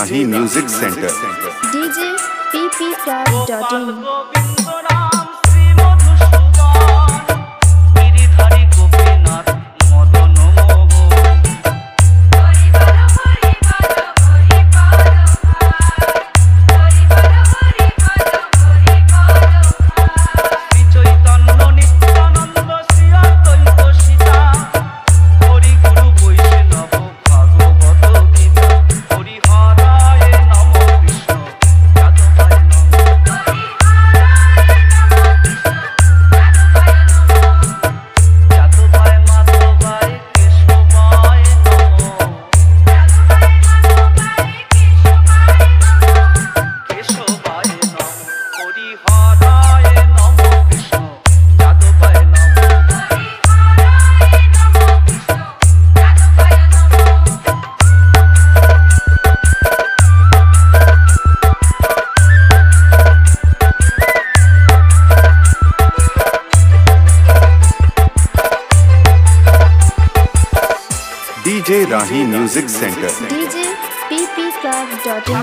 Rahi Music Center. DJ ppcraft.in DJ Rahi Music Center. DJ ppcraft.in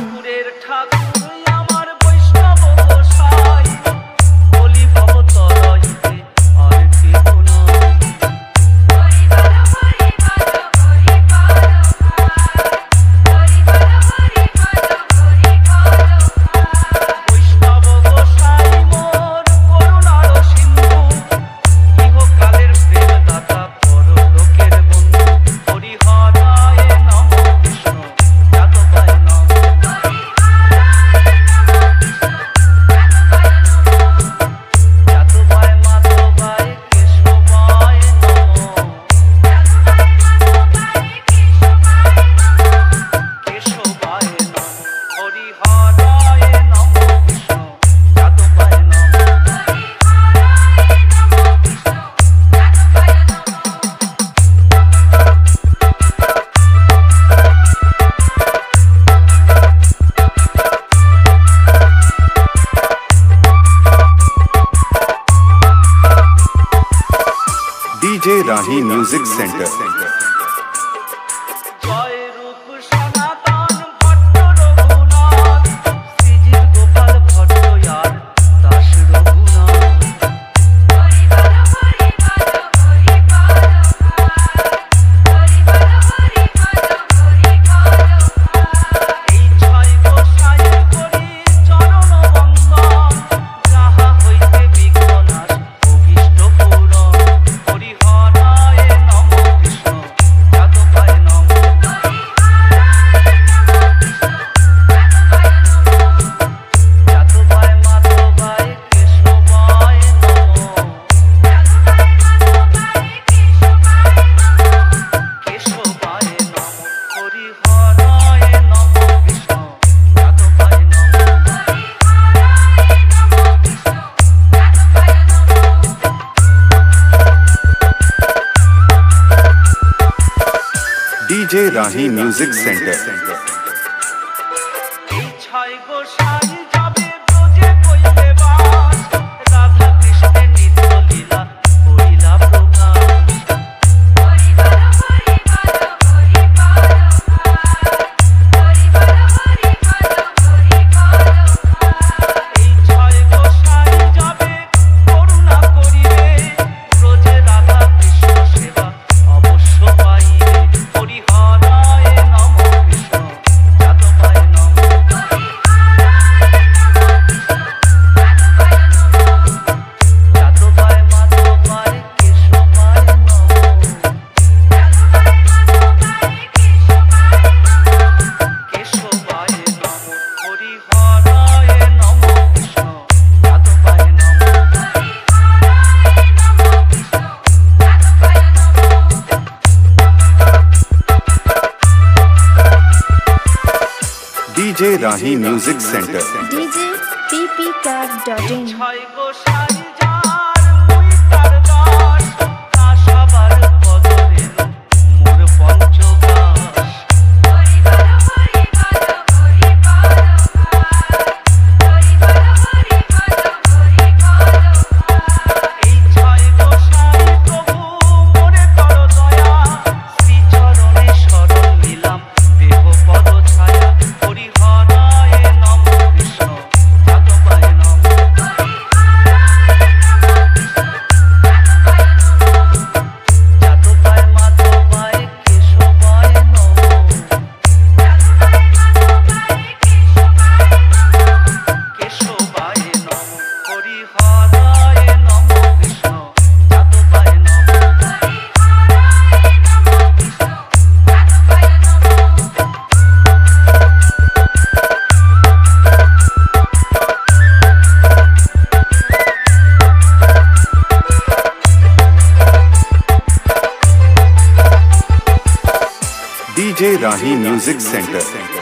DJ Rahi Music Center. DJ Rahi Music Center. DJ Rahi Music Center. DJ ppcraft.in Shri চরণে শরণ নিলাম দেহ পদ ছায়া Hari DJ Rahi music centre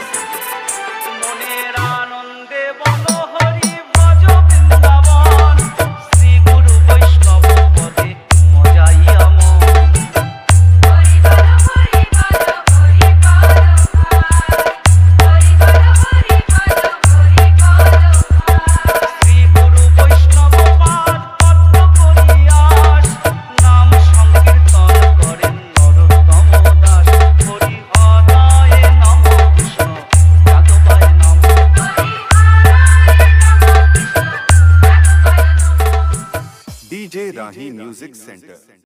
মনের আনন্দে বনহরি ভজ বৃন্দাবন শ্রী গুরু বৈষ্ণব পদে মজাই আমন হরি বল হরি বল হরি বল হরি বল হরি বল হরি বল শ্রী গুরু বৈষ্ণব পাদ পদ্ম করিয়াস নাম সংকীর্তন করেন নরোত্তম দাস হরি হরায় নম কৃষ্ণ যাদবায় নম হরি হরায় নমঃ কৃষ্ণ যাদবায় নমঃ डीजे राही म्यूजिक सेंटर।